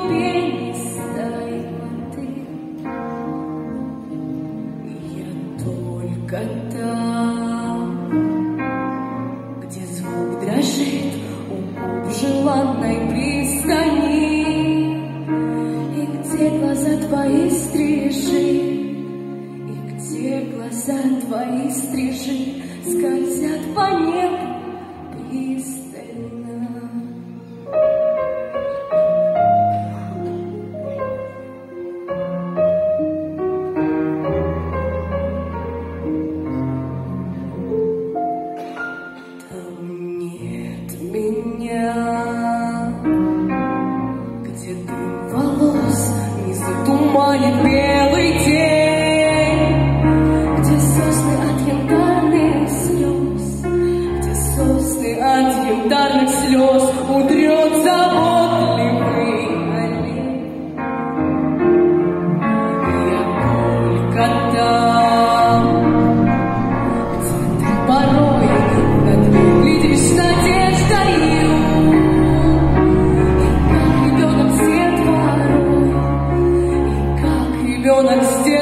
пенистой воды. Я только там, где звук дрожит у губ желанной пристани, и где глаза твои стрижи, и где глаза твои стрижи скользят по небу пристально. Там нет меня, где дым волос не затуманит белый день, где сосны от янтарных слез, где сосны от янтарных слез утрет заботливый олень. Я только там, где ты порой на дверь глядишь надеждою, и как ребенок с детворой, и как ребенок с детворой